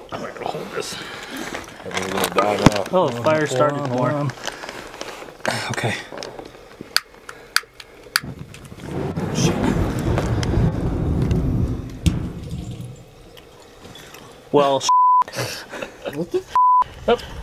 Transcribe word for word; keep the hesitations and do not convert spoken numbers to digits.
I'm not gonna hold this. I'm gonna die now. Oh, the fire started on, more. on. Okay. Well, What the f? oh.